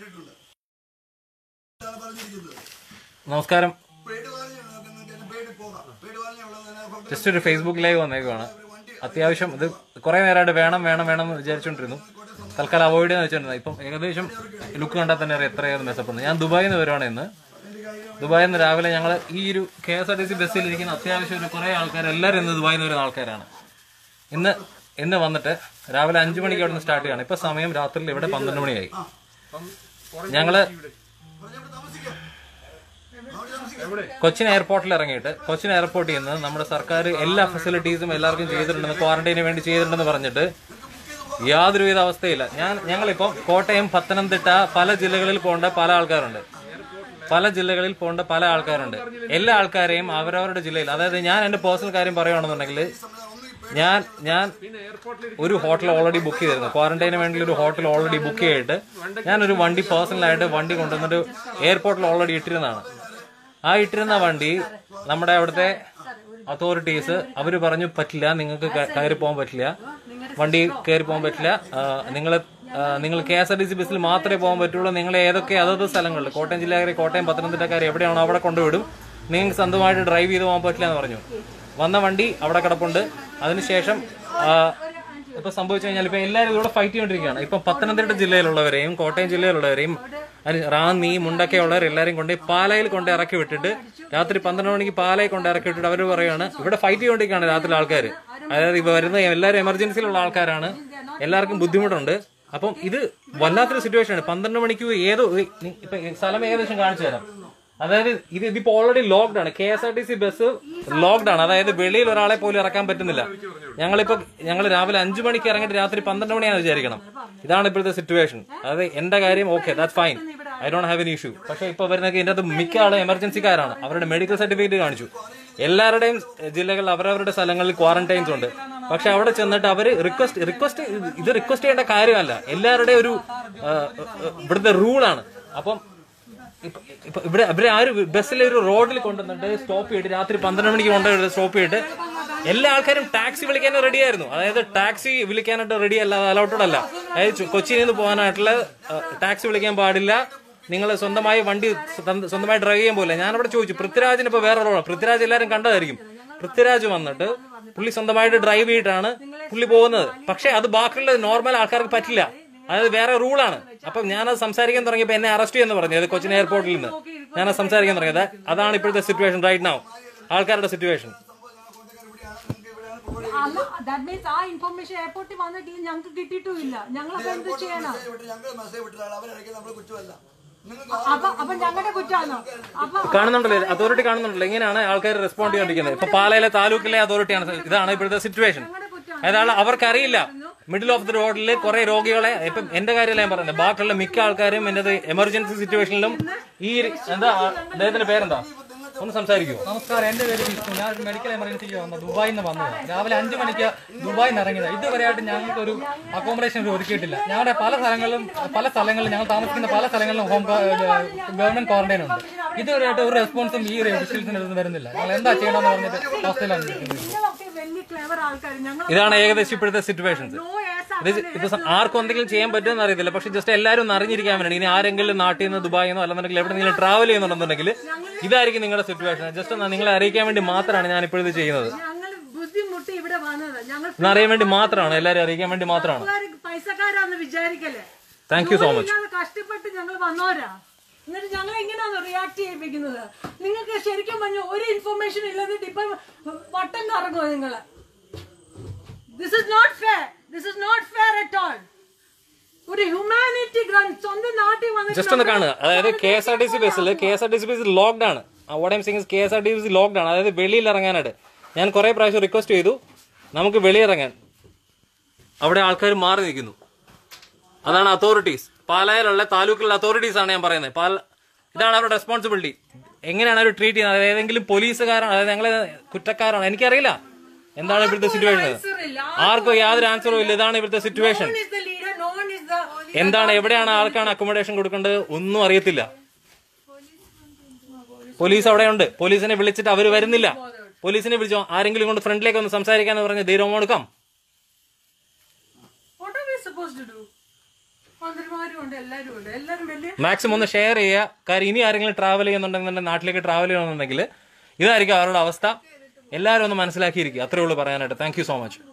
നമസ്കാരം. ജസ്റ്റ് ഒരു Facebook live വന്നേക്കുവാണ്. അത്യാവശ്യം ഇത് കുറെ നേരമായിട്ട് വേണം എന്ന് വിചാരിച്ചോണ്ടിരുന്നു. തൽക്കാലം അവോയ്ഡ് ചെയ്യാൻ വെച്ചിരുന്നത്. ഇപ്പം ഏകദേശം ലുക്ക് കണ്ടാൽ തന്നെ എത്രയായിരുന്നു മെസ്സപ്പെടുന്നത്. ഞാൻ ദുബായിൽ നിന്ന് വരുവാണ് ഇന്ന്. ദുബായിൽ നിന്ന് രാവിലെ ഞങ്ങൾ ഈ ഒരു KSRTC ബസ്സിലിരിക്കുന്ന അത്യാവശ്യം ഒരു കുറേ ആൾക്കാർ എല്ലാവരും ഇന്ന് ദുബായിൽ നിന്ന് വരുന്ന ആൾക്കാരാണ്. ഇന്ന് വന്നിട്ട് രാവിലെ 5 മണിക്ക് അവിടെ നിന്ന് സ്റ്റാർട്ട് ചെയ്യാണ്. ഇപ്പൊ സമയം രാത്രിയിൽ ഇവിടെ 12 മണിയായി. ഞങ്ങള് കൊച്ചിൻ എയർപോർട്ടിൽ ഇറങ്ങിയിട്ട് കൊച്ചിൻ എയർപോർട്ടിൽ നിന്ന് നമ്മുടെ സർക്കാർ എല്ലാ ഫെസിലിറ്റീസും എല്ലാവർക്കും ചെയ്തിട്ടുണ്ടെന്ന്, ക്വാറന്റൈന് വേണ്ടി ചെയ്തിട്ടുണ്ടെന്ന് പറഞ്ഞിട്ട് യാതൊരുവിധ അവസ്ഥയില്ല. ഞങ്ങളിപ്പം കോട്ടയം, പത്തനംതിട്ട പല ജില്ലകളിൽ പോകേണ്ട പല ആൾക്കാരുണ്ട്. എല്ലാ ആൾക്കാരെയും അവരവരുടെ ജില്ലയിൽ, അതായത് ഞാൻ എന്റെ പേഴ്സണൽ കാര്യം പറയുകയാണെന്നുണ്ടെങ്കിൽ ഞാൻ ഒരു ഹോട്ടൽ ഓൾറെഡി ബുക്ക് ചെയ്തിരുന്നു. ക്വാറന്റൈന് വേണ്ടി ഒരു ഹോട്ടൽ ഓൾറെഡി ബുക്ക് ചെയ്തിട്ട് ഞാനൊരു വണ്ടി പേഴ്സണലായിട്ട് വണ്ടി കൊണ്ടുവന്നിട്ട് എയർപോർട്ടിൽ ഓൾറെഡി ഇട്ടിരുന്നതാണ്. ആ ഇട്ടിരുന്ന വണ്ടി നമ്മുടെ അവിടുത്തെ അതോറിറ്റീസ് അവർ പറഞ്ഞു പറ്റില്ല, നിങ്ങൾക്ക് കയറി പോകാൻ പറ്റില്ല, വണ്ടി കയറി പോകാൻ പറ്റില്ല, നിങ്ങൾ KSRTC ബസ്സിൽ മാത്രമേ പോകാൻ പറ്റുള്ളൂ. നിങ്ങൾ ഏതൊക്കെ അതത് സ്ഥലങ്ങളിൽ കോട്ടയം ജില്ലക്കാരെ, കോട്ടയം പത്തനംതിട്ടക്കാരെ എവിടെയാണോ അവിടെ കൊണ്ടുവിടും, നിങ്ങൾക്ക് സ്വന്തമായിട്ട് ഡ്രൈവ് ചെയ്ത് പോകാൻ പറ്റില്ല എന്ന് പറഞ്ഞു. വന്ന വണ്ടി അവിടെ കിടപ്പുണ്ട്. അതിനുശേഷം ഇപ്പൊ സംഭവിച്ചു കഴിഞ്ഞാൽ ഇപ്പൊ എല്ലാവരും ഇവിടെ ഫൈറ്റ് ചെയ്തുകൊണ്ടിരിക്കുകയാണ്. ഇപ്പൊ പത്തനംതിട്ട ജില്ലയിലുള്ളവരെയും കോട്ടയം ജില്ലയിലുള്ളവരെയും റാന്നി, മുണ്ടൊക്കെ ഉള്ളവർ എല്ലാവരും കൊണ്ട് പാലയിൽ കൊണ്ട് ഇറക്കി വിട്ടിട്ട് രാത്രി 12 മണിക്ക് പാലയിൽ കൊണ്ട് ഇറക്കി വിട്ടിട്ട് അവർ പറയുകയാണ് ഇവിടെ ഫൈറ്റ് ചെയ്തുകൊണ്ടിരിക്കുകയാണ് രാത്രി ആൾക്കാർ. അതായത് ഇപ്പൊ വരുന്ന എല്ലാവരും എമർജൻസിയിലുള്ള ആൾക്കാരാണ്, എല്ലാവർക്കും ബുദ്ധിമുട്ടുണ്ട്. അപ്പം ഇത് വല്ലാത്തൊരു സിറ്റുവേഷൻ ആണ്. 12 മണിക്ക് ഏതോ ഇപ്പൊ സ്ഥലം ഏകദേശം കാണിച്ചു തരാം. അതായത് ഇതിപ്പോ ഓൾറെഡി ലോക്ക്ഡ് ആണ്. KSRTC ബസ് ലോക്ക്ഡ് ആണ്. അതായത് വെളിയിൽ ഒരാളെ പോലും ഇറക്കാൻ പറ്റുന്നില്ല. ഞങ്ങൾ രാവിലെ 5 മണിക്ക് ഇറങ്ങിയിട്ട് രാത്രി 12 മണിയാണെന്ന് വിചാരിക്കണം. ഇതാണ് ഇപ്പോഴത്തെ സിറ്റുവേഷൻ. അതായത് എന്റെ കാര്യം okay, that's fine, I don't have any issue. പക്ഷെ ഇപ്പൊ വരുന്ന ഇതിന്റെ അകത്ത് മിക്ക ആളും എമർജൻസിക്കാരാണ്. അവരുടെ മെഡിക്കൽ സർട്ടിഫിക്കറ്റ് കാണിച്ചു. എല്ലാവരുടെയും ജില്ലകളിൽ അവരവരുടെ സ്ഥലങ്ങളിൽ ക്വാറന്റൈൻസ് ഉണ്ട്. പക്ഷെ അവിടെ ചെന്നിട്ട് അവര് റിക്വസ്റ്റ് ചെയ്യേണ്ട കാര്യമല്ല, എല്ലാവരുടെയും ഒരു ഇവിടുത്തെ റൂളാണ്. അപ്പം ഇവരെ ആ ഒരു ബസ്സിലെ ഒരു റോഡിൽ കൊണ്ടുവന്നിട്ട് സ്റ്റോപ്പ് ചെയ്തിട്ട് രാത്രി 12 മണിക്ക് കൊണ്ടുപോയി സ്റ്റോപ്പ് ചെയ്തിട്ട് എല്ലാ ആൾക്കാരും ടാക്സി വിളിക്കാൻ റെഡിയായിരുന്നു. അതായത് ടാക്സി വിളിക്കാനായിട്ട് റെഡി അല്ല, അലൗട്ടഡ് അല്ല. അതായത് കൊച്ചിയിൽ നിന്ന് പോകാനായിട്ടുള്ള ടാക്സി വിളിക്കാൻ പാടില്ല, നിങ്ങൾ സ്വന്തമായി വണ്ടി സ്വന്തമായി ഡ്രൈവ് ചെയ്യാൻ പോലെ. ഞാനവിടെ ചോദിച്ചു, പൃഥ്വിരാജിന് ഇപ്പൊ വേറെ റോളാണ്. പൃഥ്വിരാജ് എല്ലാവരും കണ്ടതായിരിക്കും. പൃഥ്വിരാജ് വന്നിട്ട് പുള്ളി സ്വന്തമായിട്ട് ഡ്രൈവ് ചെയ്തിട്ടാണ് പുള്ളി പോകുന്നത്. പക്ഷെ അത് ബാക്കിയുള്ള നോർമൽ ആൾക്കാർക്ക് പറ്റില്ല. അതായത് വേറെ റൂളാണ്. അപ്പം ഞാനത് സംസാരിക്കാൻ തുടങ്ങിയപ്പോൾ എന്നെ അറസ്റ്റ് ചെയ്യുമെന്ന് പറഞ്ഞു. അത് കൊച്ചിൻ എയർപോർട്ടിൽ നിന്ന് ഞാനത് സംസാരിക്കാൻ തുടങ്ങിയത്. അതാണ് ഇപ്പോഴത്തെ സിറ്റുവേഷൻ റൈറ്റ് നൗ, ആൾക്കാരുടെ സിറ്റുവേഷൻ. കാണുന്നുണ്ടല്ലോ, അതോറിറ്റി കാണുന്നുണ്ടല്ലോ എങ്ങനെയാണ് ആൾക്കാർ റെസ്പോണ്ട് ചെയ്തോണ്ടിരിക്കുന്നത്. ഇപ്പൊ പാലയിലെ താലൂക്കിലെ അതോറിറ്റിയാണ്. ഇതാണ് ഇപ്പോഴത്തെ സിറ്റുവേഷൻ. അതായത് അവർക്കറിയില്ല മിഡിൽ ഓഫ് ദി റോഡിൽ കുറെ രോഗികളെ, ഇപ്പം എന്റെ കാര്യമല്ല ഞാൻ പറയുന്നത്, ബാക്കിയുള്ള മിക്ക ആൾക്കാരും എന്റെ എമർജൻസി സിറ്റുവേഷനിലും ഈ എന്താ അദ്ദേഹത്തിന്റെ പേരെന്താ ഒന്ന് സംസാരിക്കുമോ? നമസ്കാരം, എന്റെ പേര് വിഷ്ണു. ഞാൻ മെഡിക്കൽ എമർജൻസിക്ക് വന്നത് ദുബായിൽ നിന്ന് വന്നത്. രാവിലെ 5 മണിക്ക് ദുബായിൽ നിന്ന് ഇറങ്ങിയത്. ഇതുവരെയായിട്ട് ഞങ്ങൾക്ക് ഒരു അക്കോമഡേഷൻ ഒരുക്കിയിട്ടില്ല. ഞങ്ങളുടെ പല സ്ഥലങ്ങളിലും ഞങ്ങൾ താമസിക്കുന്ന പല സ്ഥലങ്ങളിലും ഗവൺമെന്റ് ക്വാറന്റൈൻ ഉണ്ട്. ഇതുവരെയായിട്ട് ഒരു റെസ്പോൺസും ഈ ഒഫീഷ്യൽസിന് വരുന്നില്ല. ഞങ്ങൾ എന്താ ചെയ്യണമെന്ന് പറഞ്ഞിട്ട് അവസ്ഥയിലാണ്. ഇതാണ് ഏകദേശം ഇപ്പോഴത്തെ സിറ്റുവേഷൻസ്. ഇത് ആർക്കും എന്തെങ്കിലും ചെയ്യാൻ പറ്റുമെന്ന് അറിയത്തില്ല. പക്ഷെ ജസ്റ്റ് എല്ലാവരും ഒന്ന് അറിഞ്ഞിരിക്കാൻ വേണ്ടി, ഇനി ആരെങ്കിലും നാട്ടിൽ നിന്ന് ദുബായിൽ നിന്നോ അല്ലെന്നുണ്ടെങ്കിൽ എവിടെയെങ്കിലും ട്രാവൽ ചെയ്യുന്നുണ്ടെന്നുണ്ടെങ്കിൽ ഇതായിരിക്കും നിങ്ങളുടെ സിറ്റുവേഷൻ. ജസ്റ്റ് നിങ്ങളെ അറിയിക്കാൻ വേണ്ടി മാത്രമാണ് ഞാൻ ഇപ്പോഴിത് ചെയ്യുന്നത്. അറിയാൻ വേണ്ടി മാത്രമാണ്, എല്ലാവരും അറിയിക്കാൻ വേണ്ടി മാത്രമാണ്. Thank you so much. കഷ്ടപ്പെട്ട് ഞങ്ങൾ വന്നോരാ, എന്നിട്ട് ഞങ്ങൾ എങ്ങനെയാണ് റിയാക്ട് ചെയ്യിപ്പിക്കുന്നത്? നിങ്ങൾക്ക് ശരിക്കും പറഞ്ഞു ഒരു ഇൻഫർമേഷൻ ഇല്ലാതെ ഇപ്പൊ വട്ടം കറങ്ങുമോ നിങ്ങള്? This is not fair. This is not fair at all. ഒരു ഹ്യൂമാനിറ്റി ഗ്രൗണ്ട് സ്വന്തം നാട്ടിൽ വന്ന് ജസ്റ്റ് ഒന്ന് കാണുക. അതായത് KSRTC ബസ്സിൽ ലോക്ക്ഡ് ആണ്. What I am saying KSRTC locked ആണ്. അതായത് വെളിയിൽ ഇറങ്ങാനായിട്ട് ഞാൻ കുറെ പ്രാവശ്യം റിക്വസ്റ്റ് ചെയ്തു, നമുക്ക് വെളിയിറങ്ങാൻ. അവിടെ ആൾക്കാർ മാറി നിൽക്കുന്നു. അതാണ് അതോറിറ്റീസ്, പാലായിലുള്ള താലൂക്കിലുള്ള അതോറിറ്റീസ് ആണ് ഞാൻ പറയുന്നത്. ഇതാണ് അവരുടെ റെസ്പോൺസിബിലിറ്റി. എങ്ങനെയാണ് അവർ ട്രീറ്റ് ചെയ്യുന്നത്? അതായത് ഏതെങ്കിലും പോലീസുകാരാണ്, അതായത് ഞങ്ങളെ കുറ്റക്കാരാണ്, എനിക്കറിയില്ല എന്താണ് ഇവിടുത്തെ സിറ്റുവേഷൻ. ആർക്കും യാതൊരു ആൻസറും ഇല്ല. ഇതാണ് ഇവിടുത്തെ സിറ്റുവേഷൻ. എന്താണ്, എവിടെയാണ് ആൾക്കാണ് അക്കോമഡേഷൻ കൊടുക്കേണ്ടത് ഒന്നും അറിയത്തില്ല. പോലീസ് അവിടെയുണ്ട്. പോലീസിനെ വിളിച്ചിട്ട് അവർ വരുന്നില്ല. പോലീസിനെ വിളിച്ചോ, ആരെങ്കിലും കൊണ്ട് ഫ്രണ്ടിലേക്ക് ഒന്ന് സംസാരിക്കാന്ന് പറഞ്ഞ് ധീരം കൊടുക്കാം. മന്ത്രിമാരും ഉണ്ട്, എല്ലാവരും ഉണ്ട്, എല്ലാവരും വലിയ മാക്സിമം ഒന്ന് ഷെയർ ചെയ്യുക. കാര്യം ഇനി ആരെങ്കിലും ട്രാവൽ ചെയ്യുന്നുണ്ടെങ്കിൽ, നാട്ടിലേക്ക് ട്രാവൽ ചെയ്യണമെന്നുണ്ടെങ്കിൽ ഇതായിരിക്കും അവരുടെ അവസ്ഥ. എല്ലാവരും ഒന്ന് മനസ്സിലാക്കിയിരിക്കുക. അത്രേ ഉള്ളൂ പറയാനായിട്ട്. Thank you so much.